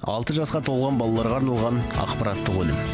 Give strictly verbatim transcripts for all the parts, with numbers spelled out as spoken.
алты жасқа толған балаларға арналған ақпараттық өнім.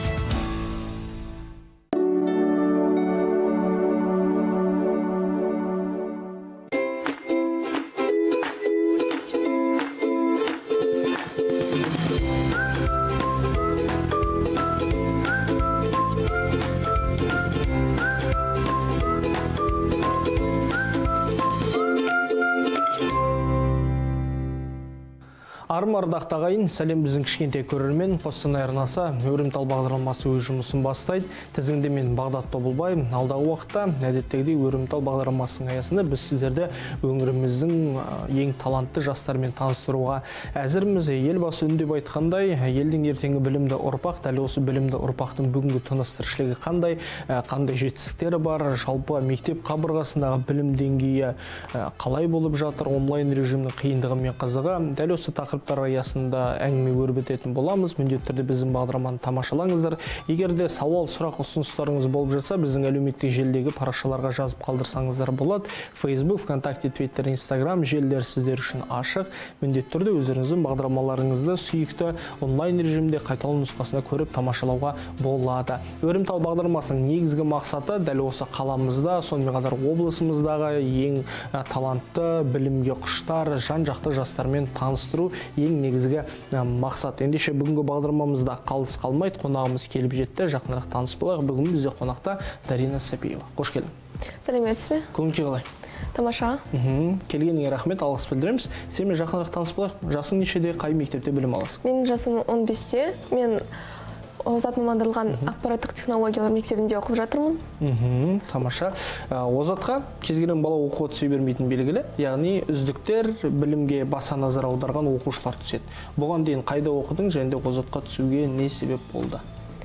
Армы ардақ тағайын, сәлем біздің кішкентай көрермен. Қостанай арнасы Өрімтал бағдарламасы өз жұмысын бастайды. Тізімде мен Бағдат Тобылбай. Алдағы уақытта әдеттегідей Өрімтал бағдарламасының аясында біз сіздерді өңіріміздің ең талантты жастармен таныстыруға әзірміз. Елбасы үндеп айтқандай, елдің ертеңгі білімді ұрпақ, дәл осы білімді ұрпақтың бүгінгі тыныс-тіршілігі қандай, қандай жетістіктері бар, жалпы мектеп қабырғасындағы білім деңгейі қалай болып жатыр, онлайн режимнің қиындығы мен қызығы. Дәл осы тақырып аясында әңгіме өрбітетін боламыз. Міндетті түрде біздің бағдарламаны тамашалаңыздар. Егер де сауал, сұрақ, ұсыныстарыңыз болып жатса, біздің әлеуметтік желідегі парақшаларға жазып қалдырсаңыздар болады. Facebook, ВКонтакте, Twitter, Instagram желілер сіздер үшін ашық. Міндетті түрде өздеріңіздің бағдарламаларыңызды сүйікті онлайн режимде қайталау нұсқасында көріп тамашалауға болады. Өрімтал бағдарламасының негізгі мақсаты дәл осы қаламызда, сонымен қатар облысымыздағы ең талантты, білімге құштар, жан-жақты жастармен таныстыру ең негізгі мақсат. Ендеше бүгінгі бағдарламамызда қалыс қалмайды, қонағымыз келіп жетті. Жақынырақ таныс болайық. Бүгін бізде қонақта Дарина Сапиева. Қош келдің. Сәлеметсіз бе? Көңіл-күй қалай? Тамаша. Келгеніңе рахмет, алғыс білдіреміз. Сенімен жақынырақ таныс болайық. Жасың нешеде, қай мектепте білім аласың? Менің жасым он бесте. Мен Озат мамандырылған ақпараттық технологиялар мектебінде оқып жатырмын. Тамаша. Озатқа кез келген бала оқуға түсе бермейтін белгілі. Яғни үздіктер, білімге баса назар аударған оқушылар түседі. Бұған дейін қайда оқыдың және де Озатқа түсуге не себеп болды?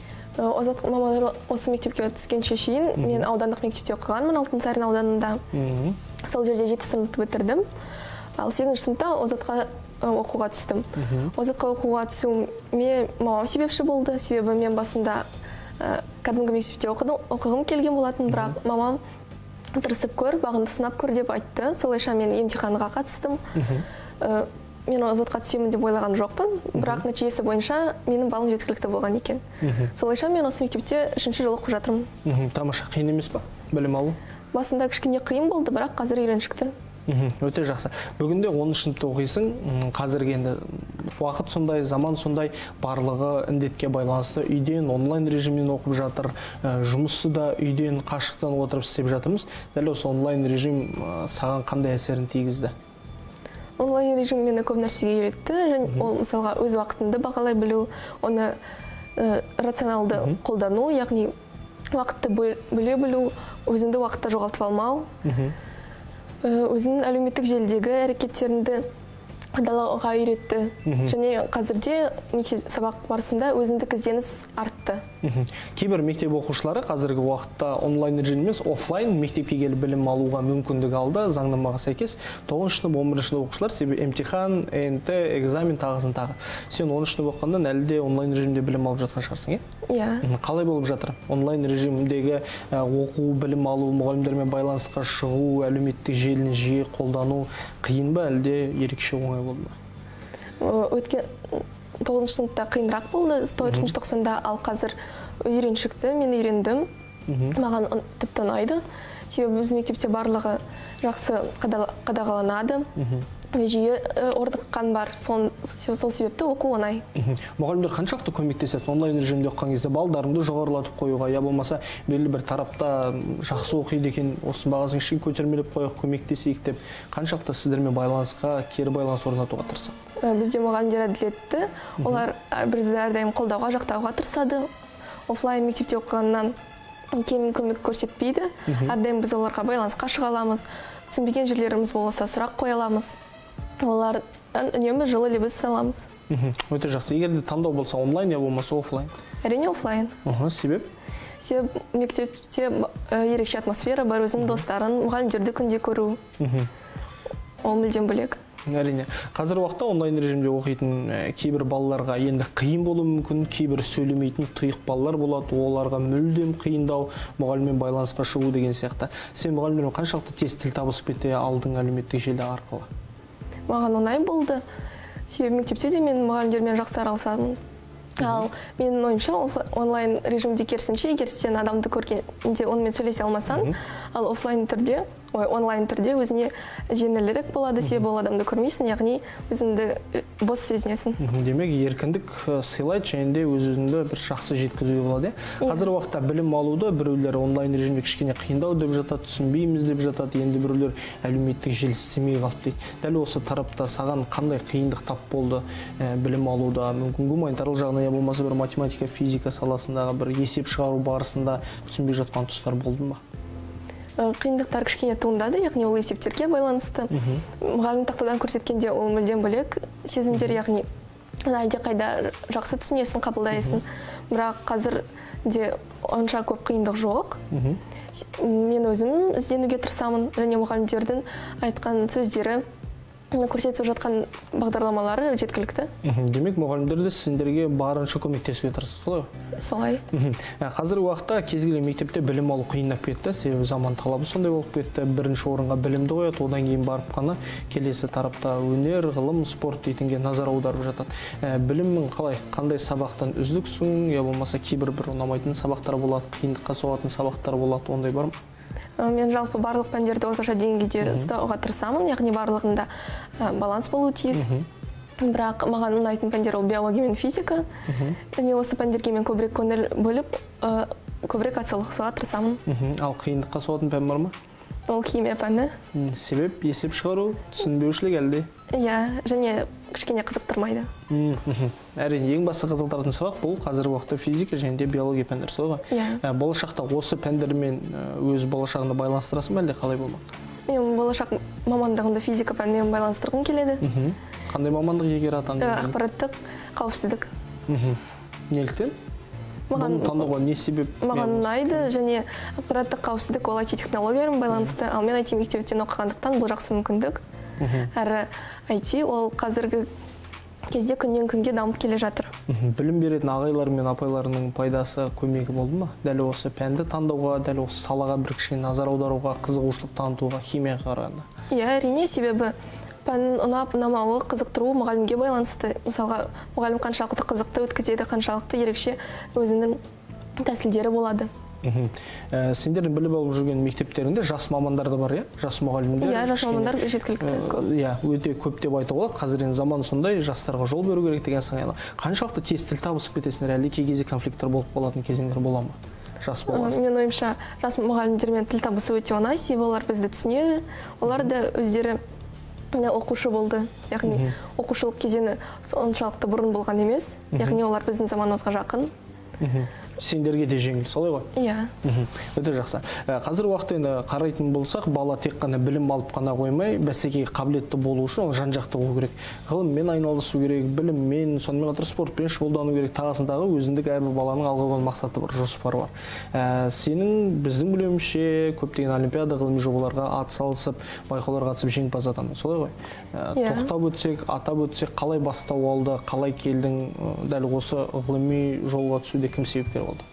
Озат мамандырылған осы мектепке түскенше шейін мен аудандық мектепте оқығанмын, Алтынсарин ауданында. Сол жерде жеті сыныпты бітірдім. Ал сегізінші сыныпта Озатқа оқуға түстім. Озатқа оқуға түсуіме мамам себепші болды. Себебі мен басында кәдімгі мектепте оқығым келген болатын, бірақ мамам тырысып көр, бағынды сынап көр деп айтты. Солайша мен емтиханға қатыстым. Мен Озатқа түсемін деп ойлаған жоқпын, бірақ нәтижесі бойынша менің балым жеткілікті болған екен. Солайша мен осы мектепте үшінші жыл оқып жатырмын. Тамаша, қиын емес па білім алу? Басында кішкене қиын болды, бірақ қазір үйреншікті. Өте жақсы. Бүгінде оныншы сыныпта оқисың. Қазіргі енді уақыт сондай, заман сондай, барлығы індетке байланысты үйден онлайн режиммен оқып жатыр. Жұмысы да үйден қашықтан отырып істеп жатырмыз. Дәл осы онлайн режим саған қандай әсерін тигізді? Онлайн режим мені көп нәрсеге үйретті. Ол мысалға өз уақытыңды бағалай білу, оны рационалды қолдану, яғни уақытты бөле білу, өзіңді уақытта жоғалтып алмау. Өзінің әлеуметтік желідегі әрекеттеріңді қадағалауға үйретті. Және қазірде мектеп сабақ барысында өзіндік ізденіс артты. Кейбір мектеп оқушылары қазіргі уақытта онлайн режим емес, офлайн мектепке келіп білім алуға мүмкіндік алды. Заңнамаға сәйкес тоғызыншы сынып, он бірінші сынып оқушылар себебі емтихан, эн тэ, экзамен тағысын тағы. Сен оныншы сынып оқығаннан әлі де онлайн режимде білім алып жатқан шығарсың, е? Иә. Қалай болып жатыр? Онлайн режимдегі оқу, білім алу, мұғалімдермен байланысқа шығу, әлеуметтік желіні жиі қолдану қиын ба, әлде ерекше оңай болды ма? Өткен тоғызыншы сыныпта қиынырақ болды, тоғызыншы тоқсанда, ал қазір үйреншікті, мен үйрендім. Маған тіпті ұнайды. Себебі біздің мектепте барлығы жақсы қадағаланады. Жиі орныққан бар. Сол себепті оқу оңай. Мұғалімдер қаншалықты көмектеседі онлайн режимде оқыған кезде? Балдарыңды жоғарылатып қоюға, я болмаса белгілі бір тарапта жақсы оқиды екен, осы бағасын кішкене көтермелеп қояйық, көмектесейік деп қаншалықты сіздермен байланысқа, кері байланыс орнатуға тырысады? Бізде мұғалімдер әділетті. Олар бізді әрдайым қолдауға, жақтауға тырысады. Офлайн мектепте оқығаннан кем көмек көрсетпейді. Әрдайым біз оларға байланысқа шыға аламыз. Түсінбеген жерлеріміз болса сұрақ қоя аламыз. Олар үнемі жылы лебіз аламыз. Өте жақсы. Егер де таңдау болса онлайн, я болмаса офлайн? Әрине офлайн. Себеп? Себеп мектепте ерекше атмосфера бар, өзің достарын, мұғалімдерді күнде көру. Ол мүлдем бөлек. Әрине. Қазір уақытта онлайн режимде оқитын кейбір балаларға енді қиын болуы мүмкін, кейбір сөйлемейтін тұйық балалар болады, оларға мүлдем қиындау, мұғаліммен байланысқа шығу деген сияқты. Сен мұғалімдермен қаншалықты тез тіл табысып кете алдың әлеуметтік желі арқылы? Маған оңай болды. себебі мектепте де мен мұғалімдермен жақсы араласамын. Ал менің ойымша онлайн режимде керісінше, егер сен адамды көргенде онымен сөйлесе алмасаң, ал офлайн түрде, ой, онлайн түрде өзіне жеңілдірек болады, себебі ол адамды көрмейсің, яғни өзіңді бос сезінесің. Демек, еркіндік сыйлайды, және де өз-өзіңді бір жақсы жеткізуге болады. Қазір уақытта білім алуды біреулер онлайн режимде кішкене қиындау деп жатады, түсінбейміз деп жатады, енді біреулер әлеуметтік желі істемей қалды дейді. Дәл осы тарапта саған қандай қиындық тап болды білім алуда? Мүмкін гуманитарлық жағынан я болмаса бір математика, физика саласындағы бір есеп шығару барысында түсінбей жатқан тұстар болды ма? Қиындықтар кішкене туындады, яғни ол есептерге байланысты. Мұғалім тақтадан көрсеткенде ол мүлдем бөлек сезімдер, яғни әлде қайда жақсы түсінесің, қабылдайсың. Бірақ қазір де онша көп қиындық жоқ. Мен өзім ізденуге тырысамын, және мұғалімдердің айтқан сөздері, көрсетіп жатқан бағдарламалары жеткілікті. Демек, мұғалімдерді сендерге барынша көмектесуге тырысты, солай? Солай. Қазіргі уақытта кез келген мектепте білім алу қиындап кетті, себебі заман талабы сондай болып кетті. Бірінші орынға білімді қояды, одан кейін барып қана келесі тарапта өнер, ғылым, спорт дейтінге назар аударып жатады. Білімнің қалай, қандай сабақтан үздіксің, я болмаса кейбір бір ұнамайтын сабақтар болады, қиындыққа соғатын сабақтар болады, ондай бар ма? Мен жалпы барлық пәндерді орташа деңгейде ұстауға тырысамын, яғни барлығында баланс болу тиіс. Бірақ маған ұнайтын пәндер ол биология мен физика. Және осы пәндерге мен көбірек көңіл бөліп, көбірек атсалысуға тырысамын. Ал қиындыққа соғатын пән бар ма? Ол химия пәні. Себеп, есеп шығару, түсінбеушілік әлде? Иә, және кішкене қызықтырмайды. Әрине, ең басты қызықтыратын сабақ бұл қазіргі уақытта физика және де биология пәндер, солай ғой? Болашақта осы пәндермен өз болашағында байланыстырасың ба, әлде қалай болмақ? Мен болашақ мамандығында физика пәнімен байланыстырғым келеді. Қандай мамандық егер атаңыз? Ақпараттық қауіпсіздік. Неліктен? Маған таңдауға не себеп? Маған ұнайды, және ақпараттық қауіпсіздік ол ай ти технологиялармен байланысты. Ал мен ай ти мектептен оқығандықтан бұл жақсы мүмкіндік. Әрі ай ти ол қазіргі кезде күннен күнге дамып келе жатыр. Білім беретін ағайлар мен апайларының пайдасы, көмегі болды ма? Дәл осы пәнді таңдауға, дәл осы салаға бір кішкене назар аударуға, қызығушылық танытуға, химияға қарағанда? Иә, әрине, себебі пәннің ұнап, ұнамауы, қызықтыруы мұғалімге байланысты. Мысалға, мұғалім қаншалықты қызықты өткізеді, қаншалықты ерекше өзінің тәсілдері болады. Сендердің біліп алып жүрген мектептерінде жас мамандар да бар, иә? Жас мұғалімдер. Иә, жас мамандар жеткілікті көп. Иә, өте көп деп айтуға болады. Қазір енді заман сондай, жастарға жол беру керек деген сыңайлы. Қаншалықты тез тіл табысып кетесіңдер, әлде кей кезде конфликттер болып қалатын кезеңдер бола ма? Жас боласың. Мен ойымша, жас мұғалімдермен тіл табысу өте оңай, себебі олар бізді түсінеді. Олар да өздері оқушы болды, яғни оқушылық кезеңі оншалықты бұрын болған емес, яғни олар біздің заманымызға жақын. Сендерге де жеңіл, солай ғой? Иә. Өте жақсы. Қазір уақытта енді қарайтын болсақ, бала тек қана білім алып қана қоймай, бәсекеге қабілетті болу үшін ол жан-жақты болу керек. Ғылыммен айналысу керек, біліммен, сонымен қатар спортпен шұғылдану керек. Тағасындағы өзіндік әрбір баланың алға қойған мақсаты бар, жоспары бар. Сенің біздің білуімше көптеген олимпиада ғылыми жобаларға атсалысып, байқауларға қатысып жеңімпаз атандың, солай ғой? Тоқтап өтсек, атап өтсек, қалай бастау алды, қалай келдің, дәл осы ғылыми жолға түсуде кім себепкер болды?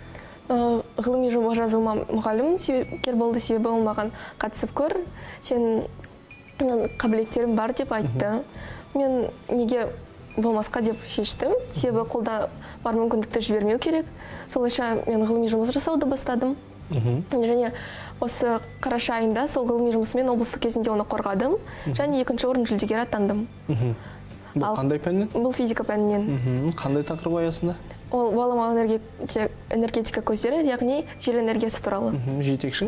Ғылыми жоба жазуыма мұғалім себепкер болды, себебі ол маған қатысып көр, сен қабілеттерім бар деп айтты. Мен неге болмасқа деп шештім, себебі қолда бар мүмкіндікті жібермеу керек. Солайша мен ғылыми жұмыс жасауды бастадым. Және осы қараша айында сол ғылыми жұмысымен облыстық кезінде оны қорғадым, және екінші орын жүлдегер атандым. Бұл қандай пәннен? Бұл физика пәнінен. Қандай тақырып аясында? Ол баламалы энергетика көздері, яғни жел энергиясы туралы. Жетекшің?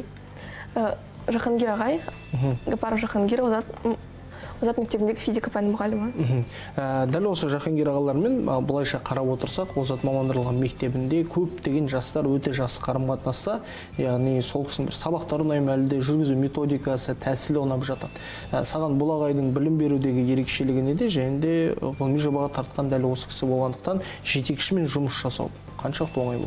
Жахангир ағай, Гапаров Жахангир, Озат мектебіндегі физика пәні мұғалімі. Дәл осы Жахангир ағалармен бұлайша қарап отырсақ, Озат мамандырылған мектебінде көптеген жастар өте жақсы қарым-қатынасса, яғни сол кісінің бір сабақтары ұнайды, әлде жүргізу методикасы, тәсілі ұнап жатады. Саған бұл ағайдың білім берудегі ерекшелігі неде, және де ғылыми жобаға тартқан дәл осы кісі болғандықтан жетекшімен жұмыс жасау қаншалықты оңай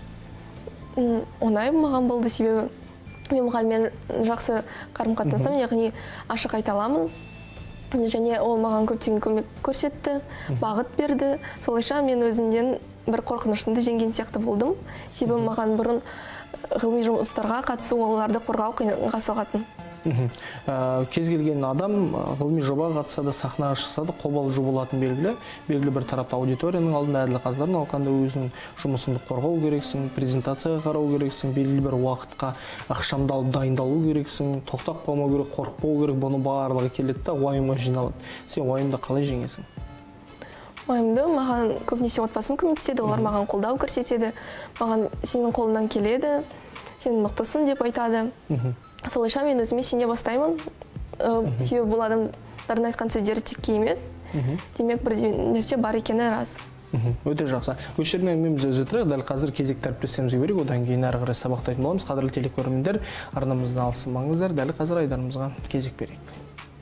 болды? Оңай маған болды, себебі мен мұғаліммен жақсы қарым-қатынасам, яғни ашық айта аламын. Және ол маған көптеген көмек көрсетті, бағыт берді. Солайша мен өзімнен бір қорқынышымды жеңген сияқты болдым. Себебі маған бұрын ғылыми жұмыстарға қатысу, оларды қорғау қиынға соғатын. Кез келген адам ғылыми жобаға қатысады, сахнаға шықса да қобалжу болатын белгілі. Белгілі бір тарапта аудиторияның алдында әділ қазылардың алқанда өзінің жұмысыңды қорғау керексің, презентацияға қарау керексің, белгілі бір уақытқа ақшамдалып дайындалу керексің, тоқтап қалмау керек, қорықпау керек, бұны барлығы келеді да уайымға жиналады. Сен уайымды қалай жеңесің? Уайымды маған көбінесе отбасым көмектеседі, олар маған қолдау көрсетеді, маған сенің қолыңнан келеді, сен мықтысың деп айтады. Солайша мен өзіме сене бастаймын. Себебі бұл адамдардың айтқан сөздері текке емес. Демек бір нәрсе бар екені рас. Өте жақсы. Өшірін әңгімеміз өзі тұрайық, дәл қазір кезекті әріптестерімізге берейік, одан кейін әрі қарай сабақтайтын боламыз. Қадірлі телекөрермендер, арнамыздан алыстамаңыздар, дәл қазір айдарымызға кезек берейік.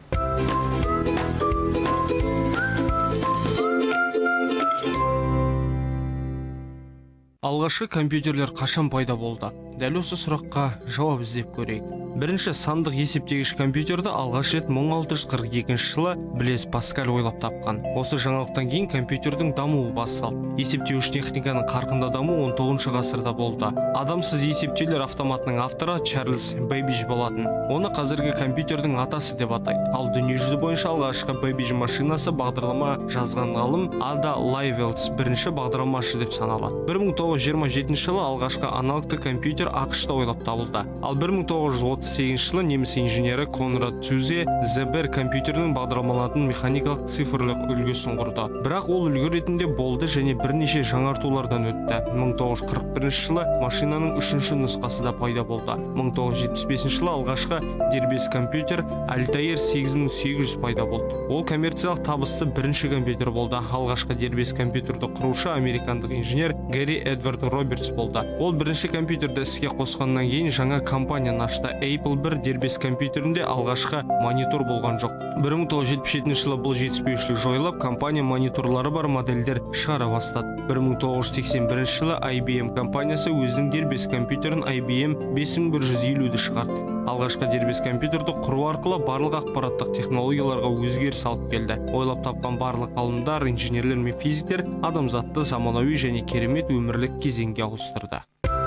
Алғашқы компьютерлер қашан пайда болды? Дәл осы сұраққа жауап іздеп көрейік. Бірінші сандық есептегіш компьютерді алғаш рет мың алты жүз қырық екінші жылы Блез Паскаль ойлап тапқан. Осы жаңалықтан кейін компьютердің дамуы басталды. Есептеуіш техниканың қарқынды дамуы он тоғызыншы ғасырда болды. Адамсыз есептеулер автоматының авторы Чарльз Бэббидж болатын. Оны қазіргі компьютердің атасы деп атайды. Ал дүниежүзі бойынша алғашқы Бэббидж машинасы бағдарлама жазған ғалым Ада Лайвелс бірінші бағдарламашы деп саналады. бір мың тоғыз жүз жиырма жетінші жылы алғашқы аналогты компьютер ақшта ойлап табылды. Ал бір мың тоғыз жүз отыз сегізінші жылы неміс инженері Конрад Цюзе Зебер компьютердің бағдарламалатын механикалық цифрлық үлгісін құрды. Бірақ ол үлгі ретінде болды және бірнеше жаңартулардан өтті. мың тоғыз жүз қырық бірінші жылы машинаның үшінші нұсқасы да пайда болды. мың тоғыз жүз жетпіс бесінші жылы алғашқы дербес компьютер Altair сегіз мың сегіз жүз пайда болды. Ол коммерциялық табысты бірінші компьютер болды. Алғашқы дербес компьютерді құрушы американдық инженер Гэри Эдвард Робертс болды. Ол бірінші компьютерді іске қосқаннан кейін жаңа компанияны ашты. Apple бір дербес компьютерінде алғашқы монитор болған жоқ. бір мың тоғыз жүз жетпіс жетінші жылы бұл жетіспеушілік жойылып, компания мониторлары бар модельдер шығара бастады. бір мың тоғыз жүз сексен бірінші жылы ай би эм компаниясы өзінің дербес компьютерін ай би эм бес мың бір жүз елуді шығарды. Алғашқы дербес компьютерді құру арқылы барлық ақпараттық технологияларға өзгеріс алып келді. Ойлап тапқан барлық ғалымдар, инженерлер мен физиктер адамзатты заманауи және керемет өмірлік кезеңге ауыстырды.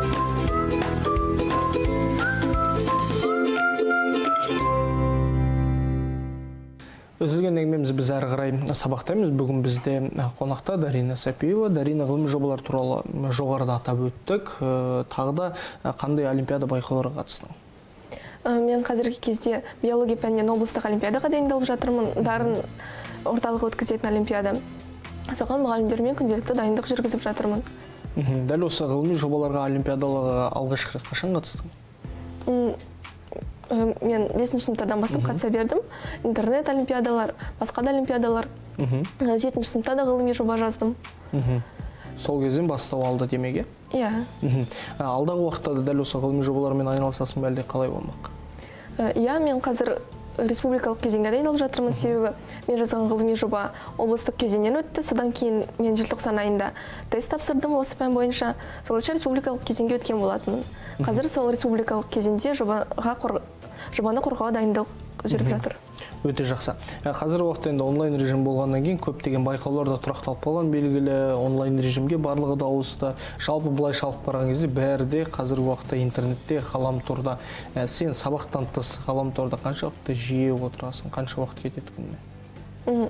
Үзілген әңгімемізді біз әрі қарай сабақтаймыз. Бүгін бізде қонақта Дарина Сапиева. Дарина, ғылыми жобалар туралы жоғарыда атап өттік. Тағы да қандай олимпиада байқауларға қатыстың? Мен қазіргі кезде биология пәнінен облыстық олимпиадаға дайындалып жатырмын. Дарын орталығы өткізетін олимпиада. Соған мұғалімдермен күнделікті дайындық жүргізіп жатырмын. Дәл осы ғылыми жобаларға олимпиадаларға алғашқы рет қашан қатыстың? Мен бесінші сыныптардан бастап қатыса бердім. Интернет олимпиадалар, басқа да олимпиадалар. жетінші сыныпта да ғылыми жоба жаздым. Сол кезден бастау алды демеге? Иә. Алдағы уақытта дәл осы ғылыми жобалармен айналысасың ба, әлде қалай болмақ? Иә, мен қазір республикалық кезеңге дайындалып жатырмын, себебі мен жазған ғылыми жоба облыстық кезеңнен өтті. Содан кейін мен желтоқсан айында тест тапсырдым осы пән бойынша. Солайша республикалық кезеңге өткен болатынмын. Қазір сол республикалық кезеңде жобаны қорғауға дайындық жүріп жатыр. Өте жақсы. Қазір уақытта енді онлайн режим болғаннан кейін көптеген байқаулар да тұрақталып қалған, белгілі онлайн режимге барлығы да ауысты. Жалпы былай шалып барған кезде бәрі де қазіргі уақытта интернетте, ғаламторда. Сен сабақтан тыс ғаламторда қанша уақытта жиі отырасың, қанша уақыт кетеді күніне?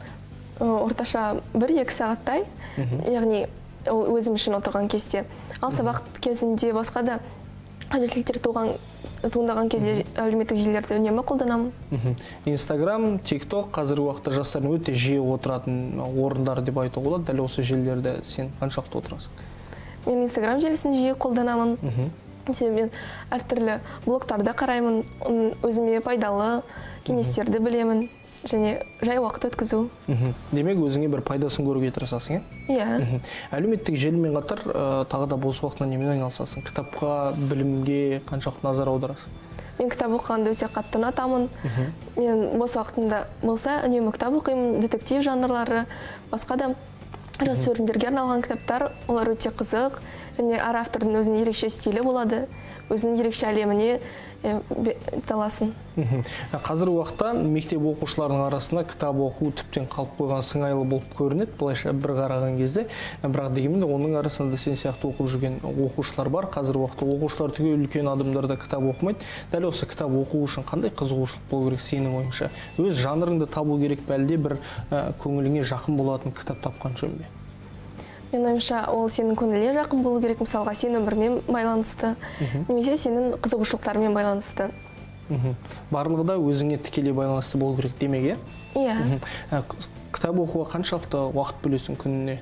Орташа бір-екі сағаттай, яғни өзім үшін отырған кезде. Ал сабақ кезінде басқа да қажеттіліктер туындаған кезде әлеуметтік желілерді үнемі қолданамын. Инстаграм, тикток қазіргі уақытта жастардың өте жиі отыратын орындар деп айтуға болады. Дәл осы желілерде сен қанша уақыт отырасың? Мен инстаграм желісін жиі қолданамын. Мен әртүрлі блогтарды қараймын, өзіме пайдалы кеңестерді білемін. Және жай уақыт өткізу. Демек, өзіңе бір пайдасын көруге тырысасың, е? Иә. Әлеуметтік желімен қатар тағы да бос уақытынан немен айналысасың? Кітапқа, білімге қанша уақыт назар аударасың? Мен кітап оқығанды өте қатты ұнатамын. Мен бос уақытымда болса, үнемі кітап оқимын, детектив жанрлары, басқа да жас өрімдерге арналған кітаптар, олар өте қызық. Және әр автордың өзінің ерекше стилі болады, өзінің ерекше әлеміне таласын. Қазір уақытта мектеп оқушыларының арасында кітап оқу тіптен қалып қойған сыңайлы болып көрінеді, былайша бір қараған кезде. Бірақ дегенмен оның арасында сен сияқты оқып жүрген оқушылар бар. Қазір уақытта оқушылар түгел үлкен адамдар да кітап оқымайды. Дәл осы кітап оқу үшін қандай қызығушылық болу керек сенің ойыңша? Өз жанрыңды табу керек пе, әлде бір көңіліңе жақын болатын кітап тапқан жөн бе? Мен ойымша, ол сенің көңіліне жақын болу керек, мысалға сен өмірмен байланысты, немесе сенің қызығушылықтарымен байланысты. Барлығы да өзіңе тікелей байланысты болу керек демек, иә? Иә. Кітап оқуға қаншалықты уақыт бөлесің күніне?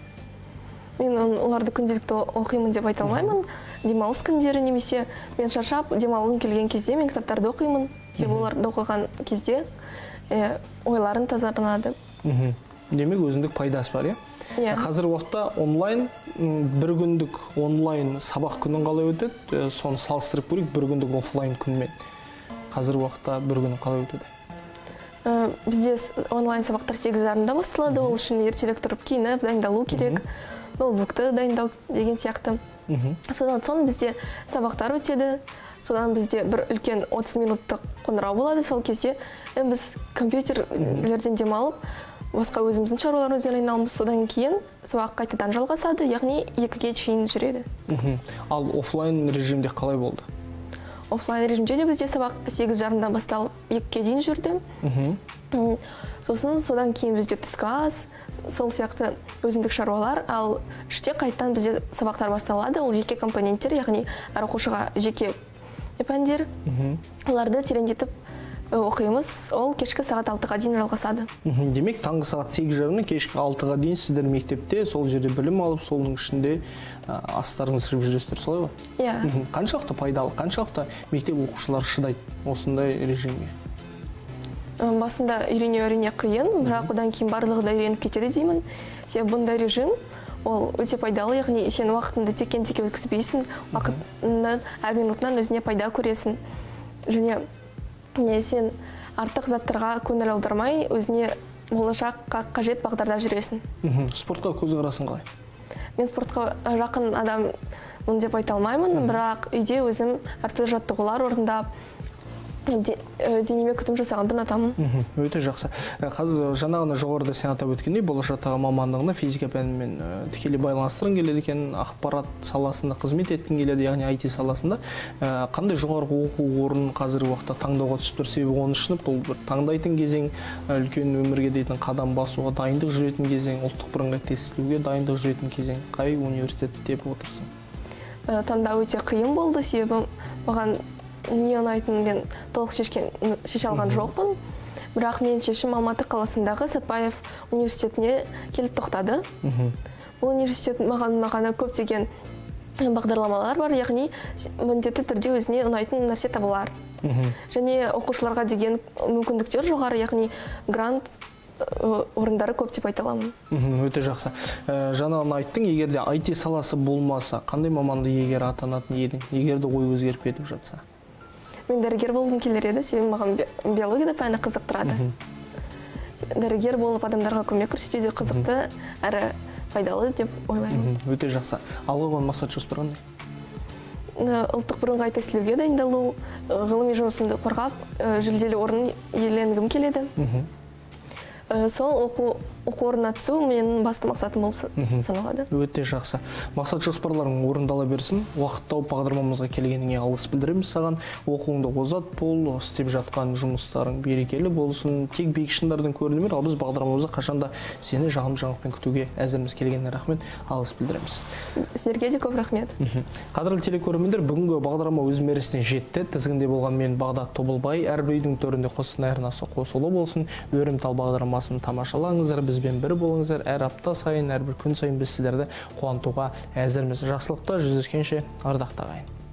Мен оларды күнделікті оқимын деп айта алмаймын. Демалыс күндері немесе мен шаршап, демалғым келген кезде мен кітаптарды оқимын. Себебі оларды оқыған кезде ойларын тазарынады. Демек, өзіндік пайдасы бар, иә? Қазір уақытта онлайн, бір күндік онлайн сабақ күнін қалай өтеді, соны салыстырып көрейік бір күндік офлайн күнмен. Қазір уақытта бір күні қалай өтеді? Бізде онлайн сабақтар сегіз жарымда басталады, ол үшін ертерек тұрып киініп, дайындалу керек, ноутбукты дайындау деген сияқты. Содан соң бізде сабақтар өтеді, содан бізде бір үлкен отыз минуттық қоңырау болады, сол кезде біз компьютерлерден демалып, басқа өзіміздің шаруаларымызбен айналымыз, содан кейін сабақ қайтадан жалғасады, яғни екіге шейін жүреді. Ал офлайн режимде қалай болды? Офлайн режимде де бізде сабақ сегіз жарымдан басталып екіге дейін жүрді. Сосын содан кейін бізде түскі ас, сол сияқты өзіндік шаруалар, ал іште қайтадан бізде сабақтар басталады. Ол жеке компоненттер, яғни әр оқушыға жеке пәндер. Оларды тереңдетіп оқимыз, ол кешкі сағат алтыға дейін жалғасады. Демек, таңғы сағат сегіз жарымнан кешкі алтыға дейін сіздер мектепте сол жерде білім алып, солның ішінде астарыңыз жүріп жүресіздер, солай ба? Иә. Қаншалықты пайдалы, қаншалықты мектеп оқушылары шыдайды осындай режимге? Басында үйрене-үйрене қиын, бірақ одан кейін барлығы да үйреніп кетеді деймін. Себебі бұндай режим ол өте пайдалы, яғни сен уақытыңды тектен-текке өткізбейсің, уақытыңнан әр минутынан өзіне пайда көресің. Және не сен артық заттарға көңіл аудармай, өзіне болашаққа қажет бағдарда жүресің. Спортқа көзқарасың қалай? Мен спортқа жақын адаммын деп айта алмаймын, бірақ үйде өзім әртүрлі жаттығулар орындап, денеме күтім жасағанды ұнатамын. Өте жақсы. Қазір жаңағыны жоғарыда сен атап өткендей, болашақтағы мамандығына физика пәнімен тікелей байланыстырғың келеді екен, ақпарат саласында қызмет еткің келеді, яғни ай ти саласында. Қандай жоғарғы оқу орнын қазіргі уақытта таңдауға түсіп тұр? Себебі оныншы сынып бұл бір таңдайтын кезең, үлкен өмірге дейтін қадам басуға дайындық жүретін кезең, ұлттық бірыңғай тестілеуге дайындық жүретін кезең. Қай университетті деп отырсың? Таңдау өте қиын болды, себебі маған не ұнайтынын мен толық шеше алған жоқпын. Бірақ мен шешім Алматы қаласындағы Сәтбаев университетіне келіп тоқтады. Бұл университет маған ұнағаны көптеген бағдарламалар бар, яғни міндетті түрде өзіне ұнайтын нәрсе табылар. Және оқушыларға деген мүмкіндіктер жоғары, яғни грант орындары көп деп айта аламын. Өте жақсы. Жаңағыны айттың, егер де ай ти саласы болмаса, қандай маманды егер атанатын едің, егер де ой өзгеріп кетіп жатса? Мен дәрігер болғым келер еді, себебі маған биологияда пәні қызықтырады. Дәрігер болып адамдарға көмек көрсетуде қызықты әрі пайдалы деп ойлаймын. Өте жақсы. Алға қойған мақсат жоспар қандай? Ұлттық бірыңғай тестілеуге дайындалу, ғылыми жұмысымды қорғап, жүлделі орын иеленгім келеді. Сол оқу орнына түсу менің басты мақсатым болып саналады. Өте жақсы. Мақсат жоспарларың орындала берсін. Уақыт тауып бағдарламамызға келгеніңе алғыс білдіреміз саған. Оқуыңда озат бол, істеп жатқан жұмыстарың берекелі болсын. Тек биік шыңдардан көрінемер, ал біз бағдарламамызда қашанда сені жағымды жаңалықпен күтуге әзірміз. Келгеніне рахмет, алғыс білдіреміз. Сіздерге де көп рахмет. Қадірлі телекөрермендер, бүгінгі бағдарлама өз мәресіне жетті. Тізгінде болған мен Бағдат Тобылбай. Әрбір үйдің төрінде Қостанай арнасы қосулы болсын. Өрімтал бағдарламасын тамашалаңыздар, бізбен бір болыңыздар. Әр апта сайын, әрбір күн сайын біз сіздерді қуантуға әзірміз. Жақсылықта жүздескенше ардақтағайын.